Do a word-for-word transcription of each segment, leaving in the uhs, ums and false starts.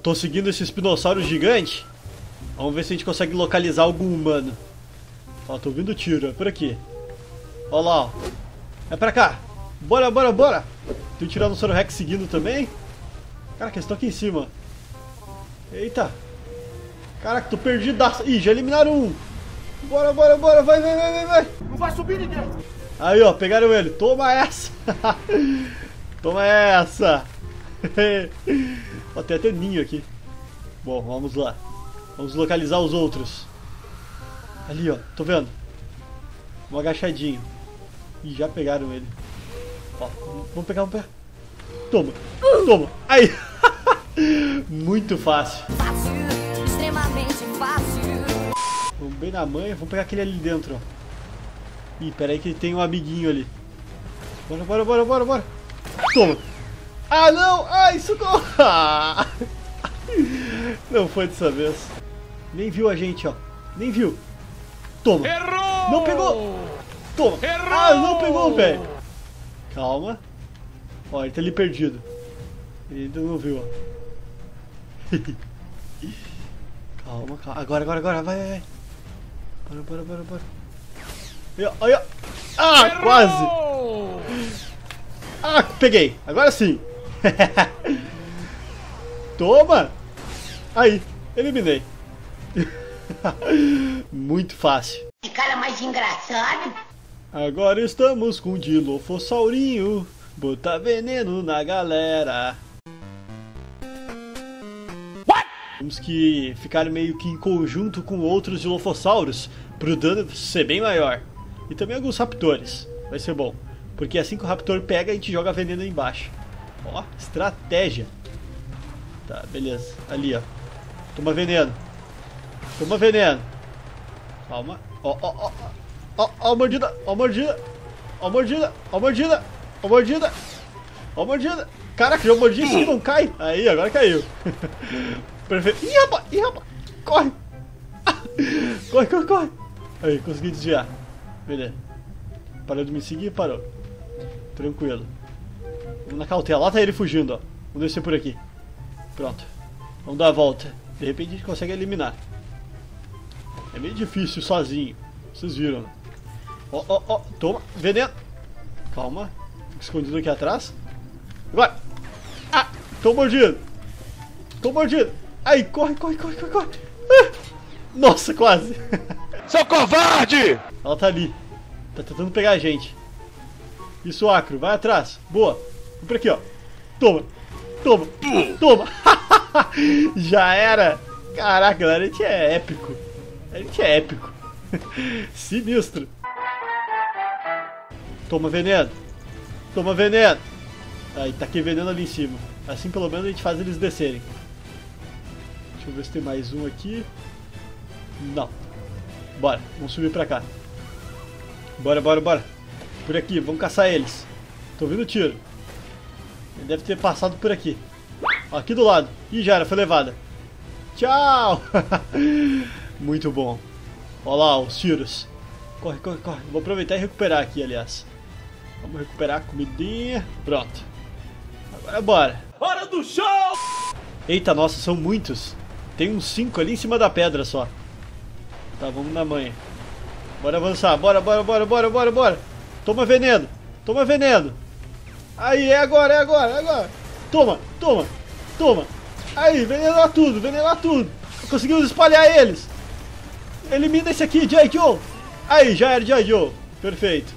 tô seguindo esse espinossauro gigante. Vamos ver se a gente consegue localizar algum humano. Ó, tô ouvindo tiro, é por aqui. Ó lá, ó. É pra cá. Bora, bora, bora. Tem um Tiranossauro Rex seguindo também. Caraca, eles estão aqui em cima. Eita. Caraca, tô perdidaço. Ih, já eliminaram um. Bora, bora, bora. Vai, vai, vai, vai, vai. Não vai subir ninguém. Aí, ó, pegaram ele. Toma essa. Toma essa. Ó, tem até ninho aqui. Bom, vamos lá. Vamos localizar os outros. Ali, ó, tô vendo. Um agachadinho. Ih, já pegaram ele. Ó, vamos pegar, vamos pegar. Toma, toma. Aí. Muito fácil. Fácil, extremamente fácil. Vamos bem na manha. Vamos pegar aquele ali dentro, ó. Ih, pera aí que tem um amiguinho ali. Bora, bora, bora, bora, bora. Toma. Ah, não. Ai, socorro. Não foi dessa vez. Nem viu a gente, ó. Nem viu. Toma. Errou! Não pegou. Toma. Errou! Ah, não pegou, velho. Calma. Ó, ele tá ali perdido. Ele ainda não viu, ó. Calma, calma. Agora, agora, agora. Vai, vai, vai. Bora, bora, bora, bora. Aí, ó. Aí, ó. Ah, Errou! quase. Ah, peguei. Agora sim. Toma. Aí, eliminei. Muito fácil. Que cara mais engraçado. Agora estamos com o Dilofossaurinho. Botar veneno na galera. What? Temos que ficar meio que em conjunto com outros Dilofossauros pro dano ser bem maior. E também alguns raptores. Vai ser bom. Porque assim que o raptor pega, a gente joga veneno aí embaixo. Ó, estratégia. Tá, beleza. Ali, ó. Toma veneno. Toma veneno. Calma. Ó, ó, ó. Ó, ó a mordida. Ó a mordida. Ó a mordida. Ó a mordida. Ó a mordida. Ó a mordida. Caraca, já mordi isso aqui, não cai. Aí, agora caiu. Perfeito. Ih, rapaz. Ih, rapaz. Corre. Corre, corre, corre. Aí, consegui desviar. Beleza. Parou de me seguir? Parou. Tranquilo. Vamos na cautela. Lá tá ele fugindo, ó. Vamos descer por aqui. Pronto. Vamos dar a volta. De repente a gente consegue eliminar. É meio difícil sozinho. Vocês viram, né? Ó, ó, ó. Toma. Veneno. Calma. Fica escondido aqui atrás. Agora. Ah. Tô mordido. Tô mordido. Aí, corre, corre, corre, corre, corre. Ah. Nossa, quase. Seu covarde! Ela tá ali. Tá tentando pegar a gente. Isso, Acro. Vai atrás. Boa. Vem por aqui, ó. Toma. Toma. Toma. Já era. Caraca, galera. A gente é épico. A gente é épico. Sinistro. Toma veneno. Toma veneno. Aí, tá aqui veneno ali em cima. Assim pelo menos a gente faz eles descerem. Deixa eu ver se tem mais um aqui. Não. Bora. Vamos subir pra cá. Bora, bora, bora. Por aqui, vamos caçar eles. Tô ouvindo tiro. Ele deve ter passado por aqui. Ó, aqui do lado. Ih, já era, foi levada. Tchau! Muito bom. Ó lá, os tiros. Corre, corre, corre. Vou aproveitar e recuperar aqui, aliás. Vamos recuperar a comidinha. Pronto. Agora bora. Hora do show! Eita, nossa, são muitos. Tem uns cinco ali em cima da pedra só. Tá, vamos na manha. Bora avançar, bora, bora, bora, bora, bora, bora. Toma veneno, toma veneno. Aí, é agora, é agora, é agora. Toma, toma, toma. Aí, venenar tudo, venenar tudo. Conseguimos espalhar eles. Elimina esse aqui, G I. Joe. Aí, já era G I. Joe. Perfeito.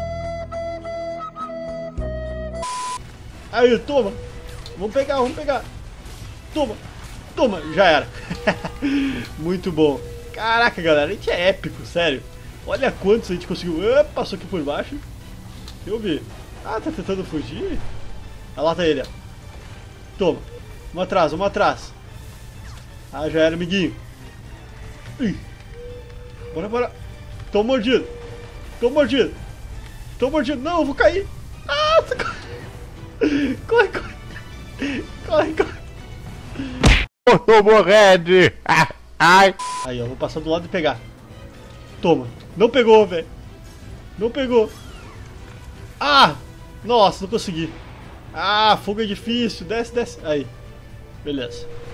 Aí, toma. Vamos pegar, vamos pegar. Toma, toma, já era. Muito bom. Caraca, galera, a gente é épico, sério. Olha quantos a gente conseguiu. Opa, passou aqui por baixo. Eu vi. Ah, tá tentando fugir. Ah, lá tá ele, ó. Toma. Vamos atrás, vamos atrás. Ah, já era, amiguinho. Ih. Bora, bora. Tô mordido. Tô mordido. Tô mordido. Não, eu vou cair. Ah, corre. Corre, corre. Corre, corre. Eu tô morrendo. Ai. Aí, ó, vou passar do lado e pegar. Toma. Não pegou, velho. Não pegou. Ah! Nossa, não consegui. Ah, fogo é difícil. Desce, desce. Aí. Beleza.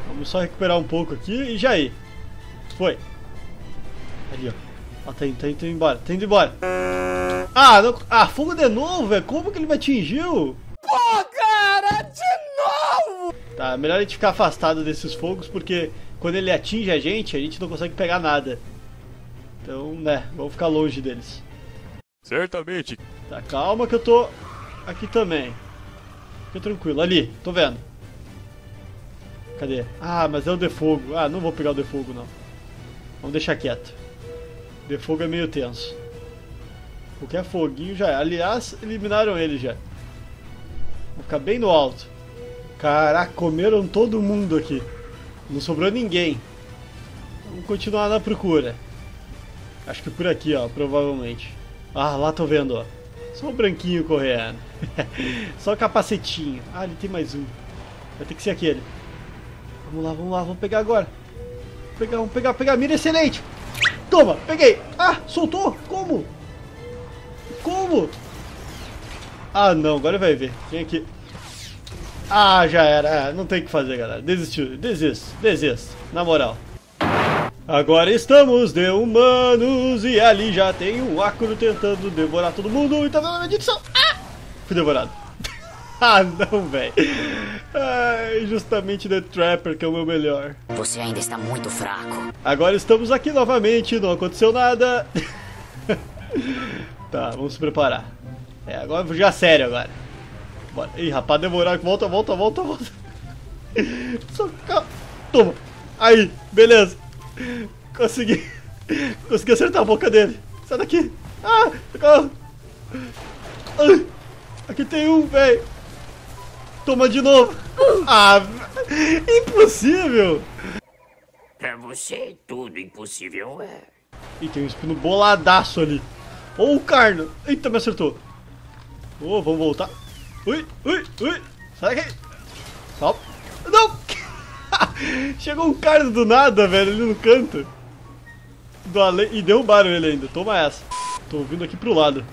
Vamos só recuperar um pouco aqui e já aí. Foi. Ali, ó. Ó, tá indo, tá indo, tá indo embora. Tá indo embora. Ah, não... ah, fogo de novo, velho. Como que ele me atingiu? Pô, cara, de novo! Tá, melhor a gente ficar afastado desses fogos, porque quando ele atinge a gente, a gente não consegue pegar nada. Então, né, vamos ficar longe deles. Certamente. Tá, calma que eu tô aqui também. Fica tranquilo, ali, tô vendo. Cadê? Ah, mas é o defogo. Ah, não vou pegar o defogo, não. Vamos deixar quieto. Defogo é meio tenso. Qualquer foguinho já é. Aliás, eliminaram ele já. Vou ficar bem no alto. Caraca, comeram todo mundo aqui. Não sobrou ninguém. Vamos continuar na procura. Acho que por aqui, ó, provavelmente. Ah, lá tô vendo, ó. Só o branquinho correndo. Só o capacetinho. Ah, ali tem mais um. Vai ter que ser aquele. Vamos lá, vamos lá, vamos pegar agora. Vamos pegar, vamos pegar, pegar. Mira excelente. Toma, peguei. Ah, soltou? Como? Como? Ah, não, agora vai ver. Vem aqui. Ah, já era. Ah, não tem o que fazer, galera. Desistiu. Desiste, desiste. Na moral. Agora estamos de humanos e ali já tem um ácaro tentando devorar todo mundo. E tá vendo a minha dicção? Ah! Fui devorado. Ah, não, velho. Justamente The Trapper, que é o meu melhor. Você ainda está muito fraco. Agora estamos aqui novamente, não aconteceu nada. Tá, vamos se preparar. É, agora vou jogar sério agora. Bora. Ih, rapaz, demorar. Volta, volta, volta, volta. Só calma. Toma. Aí, beleza. Consegui. Consegui acertar a boca dele. Sai daqui. Ah, calma. Ah, aqui tem um, velho. Toma de novo. Ah, impossível. Pra você, tudo impossível é. Ih, tem um espino boladaço ali. Ô, o Carno. Eita, me acertou. Ô, oh, vamos voltar. Ui, ui, ui. Sai daqui. Salve. Não. Chegou um Carno do nada, velho, ali no canto. Do além. E derrubaram ele ainda. Toma essa. Tô vindo aqui pro lado.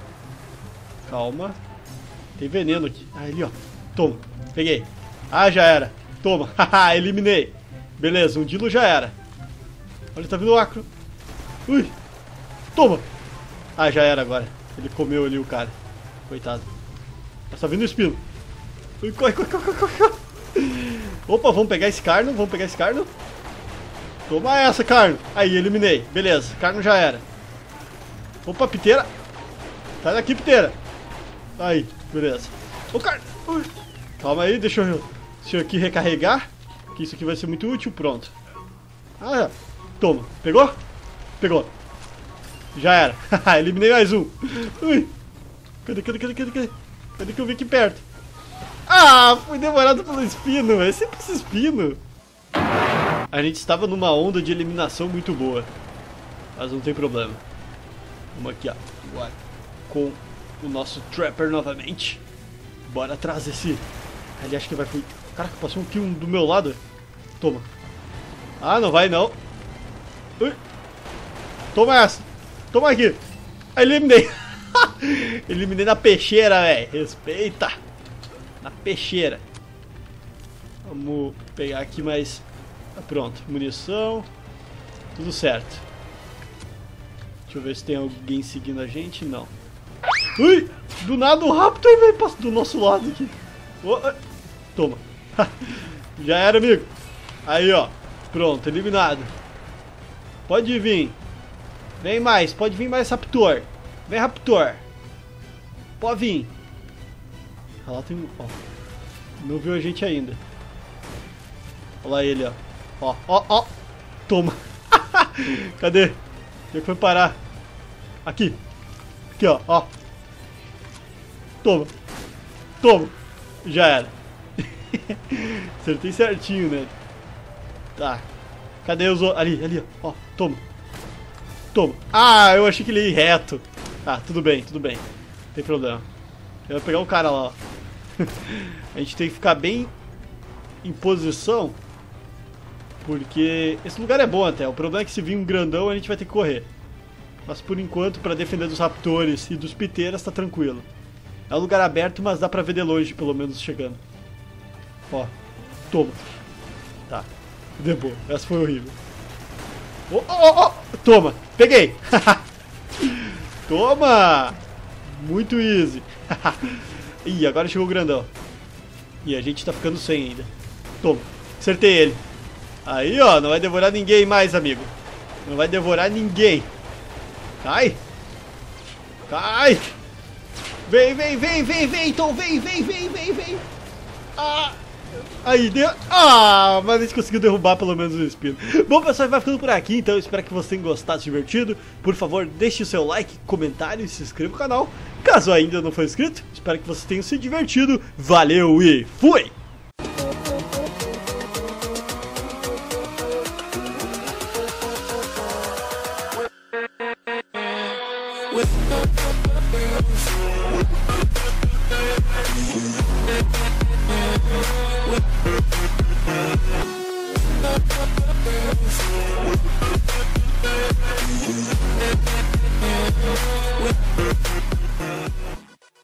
Calma. Tem veneno aqui. Ah, ali, ó. Toma. Peguei. Ah, já era. Toma. Haha, eliminei. Beleza, um Dilo já era. Olha, tá vindo o Acro. Ui. Toma. Ah, já era agora. Ele comeu ali o cara. Coitado. Tá vindo o espino. Ui, corre, corre, corre, corre, corre. Opa, vamos pegar esse Carno. Vamos pegar esse Carno. Toma essa, Carno. Aí, eliminei. Beleza, Carno já era. Opa, piteira. Sai daqui, piteira. Aí, beleza. Ô, Carno. Ui. Calma aí, deixa eu, deixa eu aqui recarregar. Que isso aqui vai ser muito útil. Pronto. Ah, toma. Pegou? Pegou. Já era. Eliminei mais um. Ui. Cadê, cadê, cadê, cadê, cadê? Cadê que eu vi aqui perto? Ah, fui devorado pelo espino. É sempre esse espino. A gente estava numa onda de eliminação muito boa. Mas não tem problema. Vamos aqui, ó. Agora com o nosso Trapper novamente. Bora atrás desse. Ali acho que vai fugir. Caraca, passou um kill do meu lado. Toma. Ah, não vai não. Ui. Toma essa. Toma aqui. Eliminei. Eliminei na peixeira, velho. Respeita. Na peixeira. Vamos pegar aqui mais. Pronto. Munição. Tudo certo. Deixa eu ver se tem alguém seguindo a gente. Não. Ui. Do nada o Raptor, velho. Passa do nosso lado aqui. Oh, toma. Já era, amigo. Aí, ó. Pronto. Eliminado. Pode vir. Vem mais. Pode vir mais, Raptor. Vem, Raptor. Pode vir. Ah, lá tem um... Ó. Não viu a gente ainda. Olha lá ele, ó. Ó, ó, ó. Toma. Cadê? Onde é que foi parar? Aqui. Aqui, ó. Ó. Toma. Toma. Já era. Acertei certinho, né? Tá. Cadê os outros? Ali, ali, ó. Ó. Toma. Toma. Ah, eu achei que ele ia reto. Tá, tudo bem, tudo bem. Não tem problema. Eu vou pegar o cara lá, ó. A gente tem que ficar bem em posição. Porque esse lugar é bom até. O problema é que se vir um grandão a gente vai ter que correr. Mas por enquanto, pra defender dos raptores e dos piteiras, tá tranquilo. É um lugar aberto, mas dá pra ver de longe, pelo menos, chegando. Ó. Toma. Tá. De boa. Essa foi horrível. Oh, oh, oh. Toma. Peguei. Toma. Muito easy. Ih, agora chegou o grandão. E a gente tá ficando sem ainda. Toma. Acertei ele. Aí, ó. Não vai devorar ninguém mais, amigo. Não vai devorar ninguém. Cai. Cai. Vem, vem, vem, vem, vem, então vem, vem, vem, vem, vem. Ah. Aí, deu. Ah, mas a gente conseguiu derrubar pelo menos o espino. Bom, pessoal, vai ficando por aqui, então eu espero que você tenha gostado, se divertido. Por favor, deixe o seu like, comentário e se inscreva no canal. Caso ainda não for inscrito, espero que você tenha se divertido. Valeu e fui!